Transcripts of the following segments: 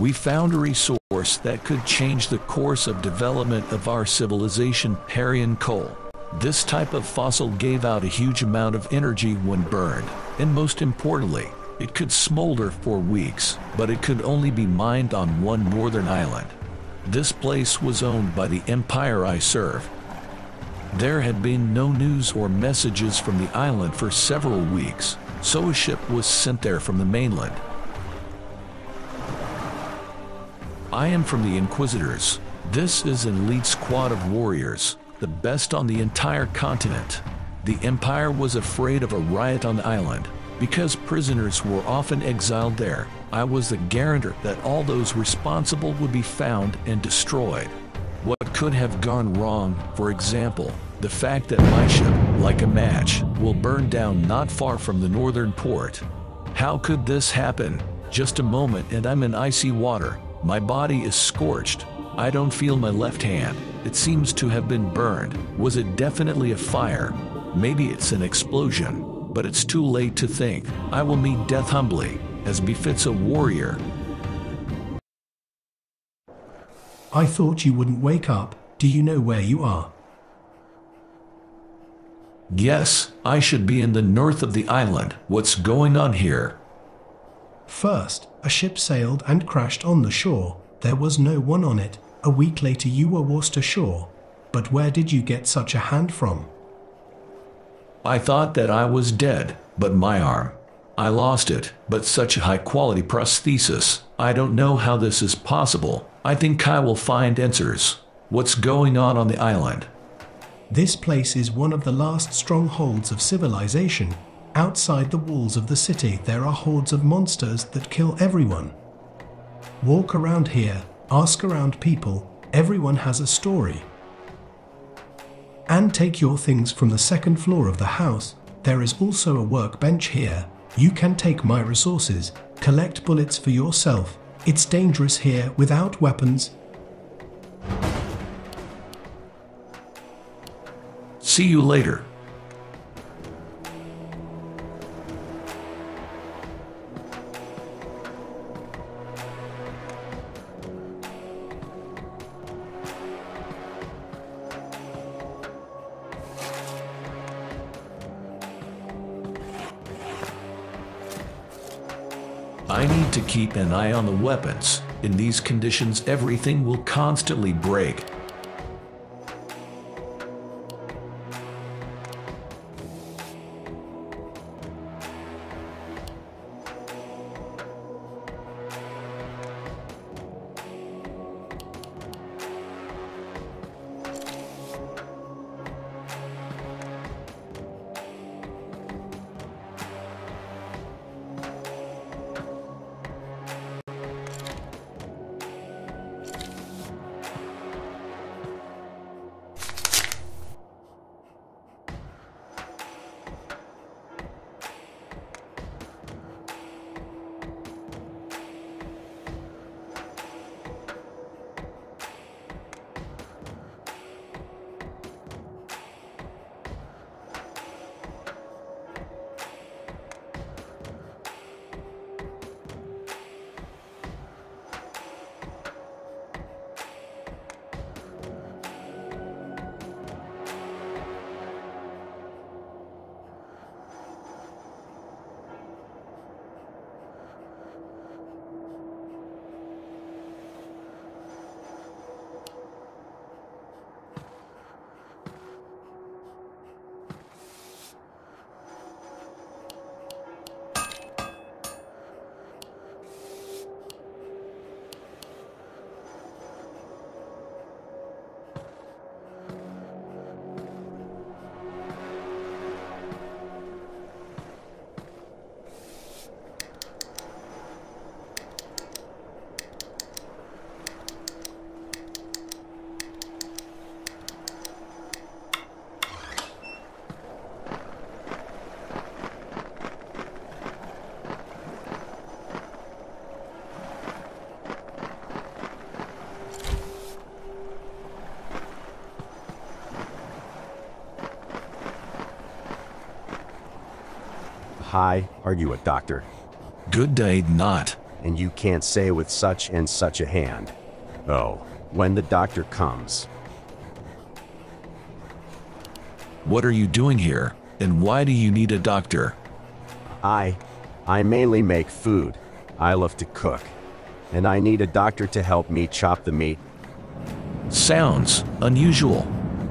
We found a resource that could change the course of development of our civilization, Parian coal. This type of fossil gave out a huge amount of energy when burned, and most importantly, it could smolder for weeks, but it could only be mined on one northern island. This place was owned by the empire I serve. There had been no news or messages from the island for several weeks, so a ship was sent there from the mainland. I am from the Inquisitors. This is an elite squad of warriors, the best on the entire continent. The Empire was afraid of a riot on the island. Because prisoners were often exiled there, I was the guarantor that all those responsible would be found and destroyed. What could have gone wrong, for example, the fact that my ship, like a match, will burn down not far from the northern port. How could this happen? Just a moment and I'm in icy water. My body is scorched. I don't feel my left hand. It seems to have been burned. Was it definitely a fire? Maybe it's an explosion, but it's too late to think. I will meet death humbly, as befits a warrior. I thought you wouldn't wake up. Do you know where you are? Yes, I should be in the north of the island. What's going on here? First, a ship sailed and crashed on the shore. There was no one on it. A week later you were washed ashore. But where did you get such a hand from? I thought that I was dead, but my arm. I lost it, but such a high-quality prosthesis. I don't know how this is possible. I think I will find answers. What's going on the island? This place is one of the last strongholds of civilization. Outside the walls of the city there are hordes of monsters that kill everyone. Walk around here, ask around people, everyone has a story. And take your things from the second floor of the house. There is also a workbench here. You can take my resources, collect bullets for yourself. It's dangerous here without weapons. See you later. I need to keep an eye on the weapons. In these conditions, everything will constantly break. Hi, are you a doctor? Good day, not. and you can't say with such and such a hand. Oh, when the doctor comes. What are you doing here, and why do you need a doctor? I mainly make food. I love to cook, and I need a doctor to help me chop the meat. Sounds unusual.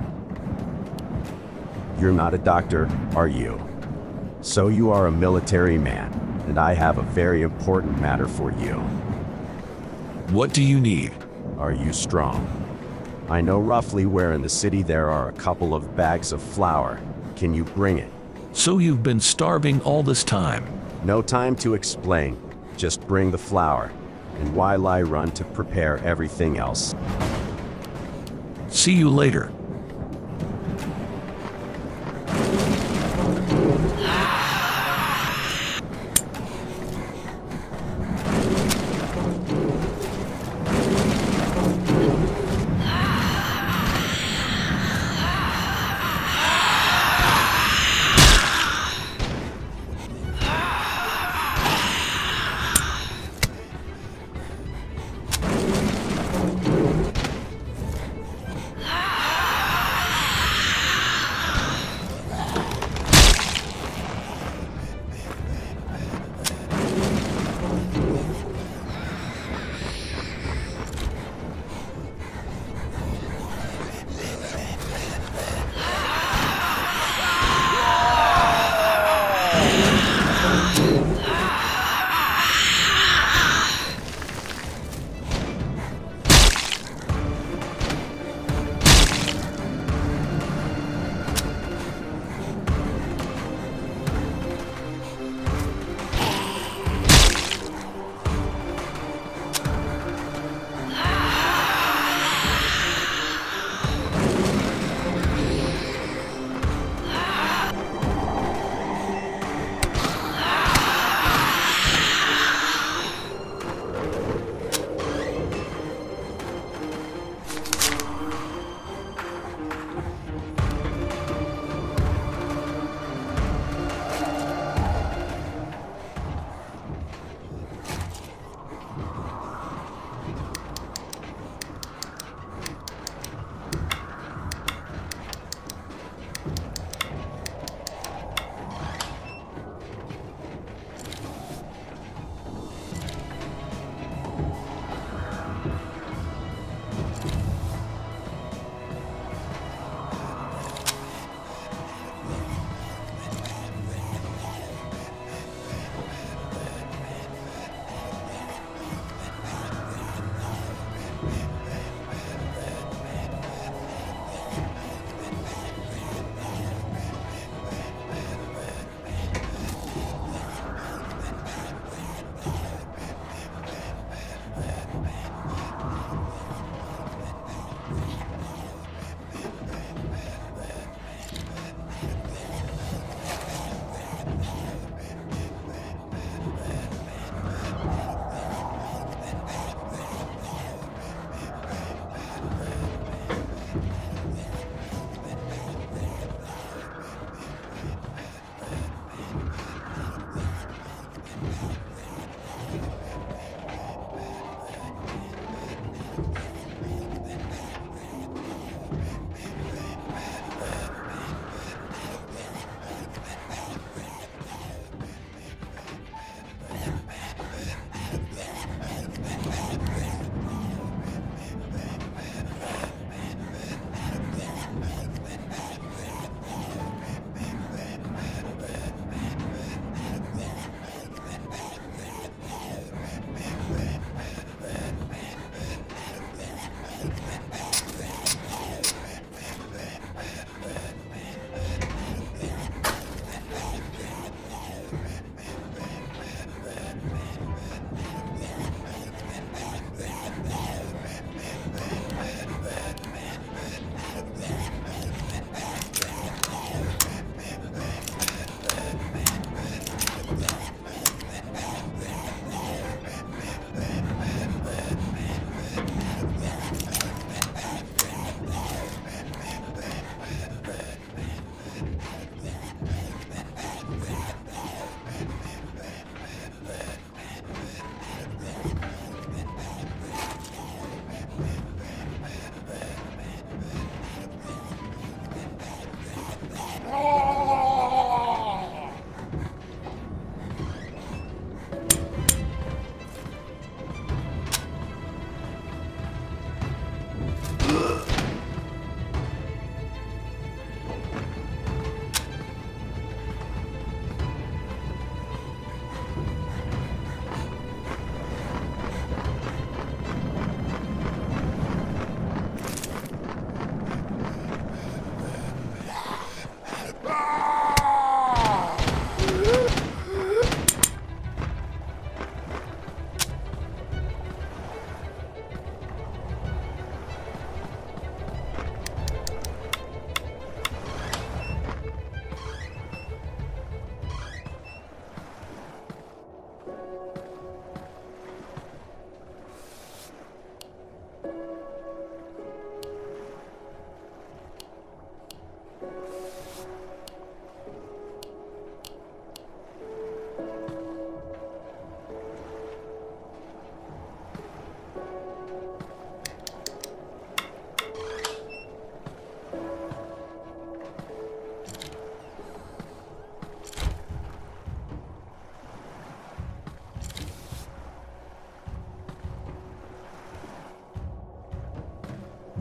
You're not a doctor, are you? So you are a military man, and I have a very important matter for you. What do you need? Are you strong? I know roughly where in the city there are a couple of bags of flour. Can you bring it? So you've been starving all this time? No time to explain. Just bring the flour, and while I run to prepare everything else. See you later.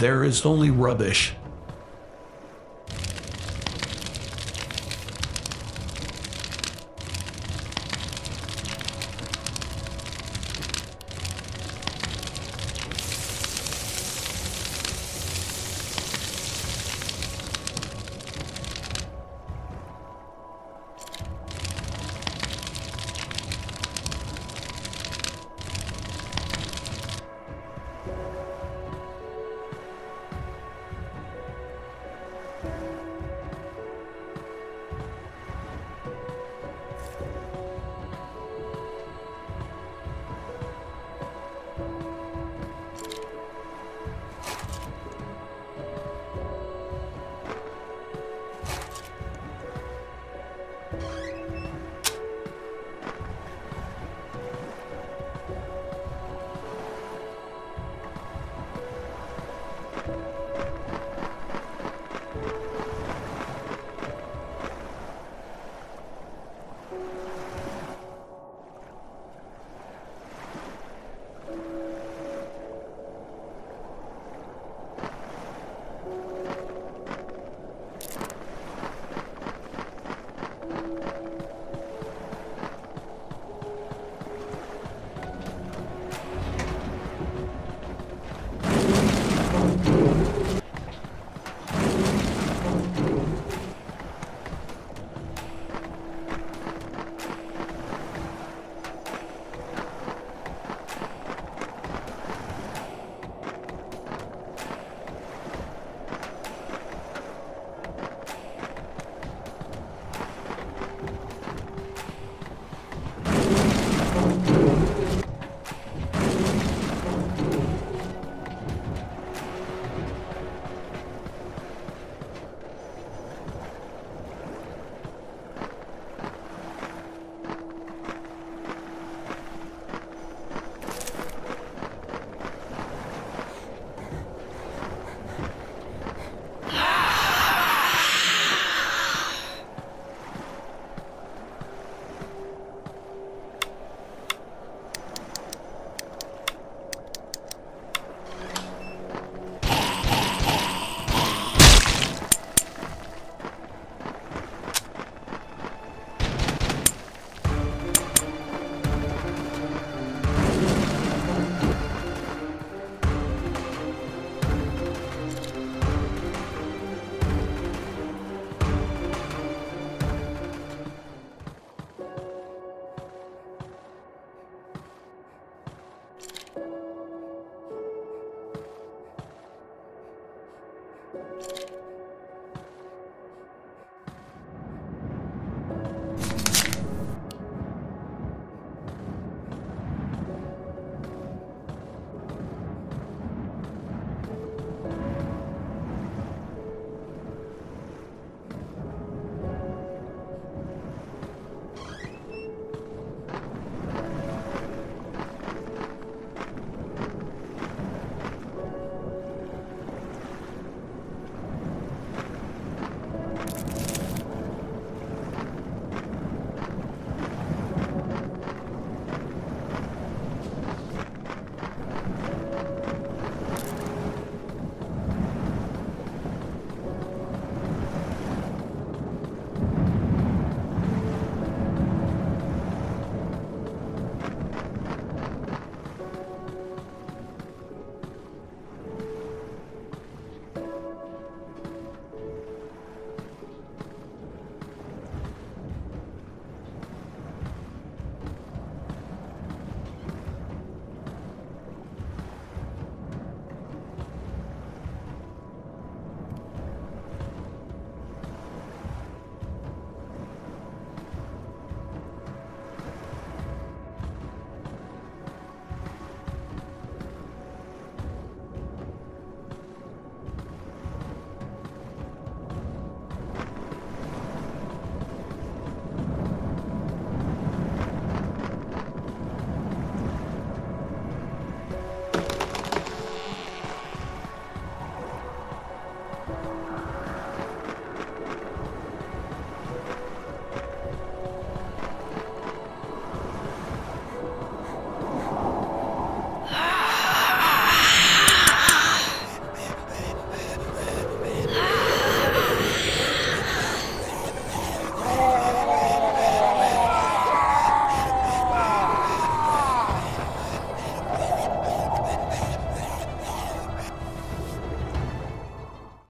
There is only rubbish,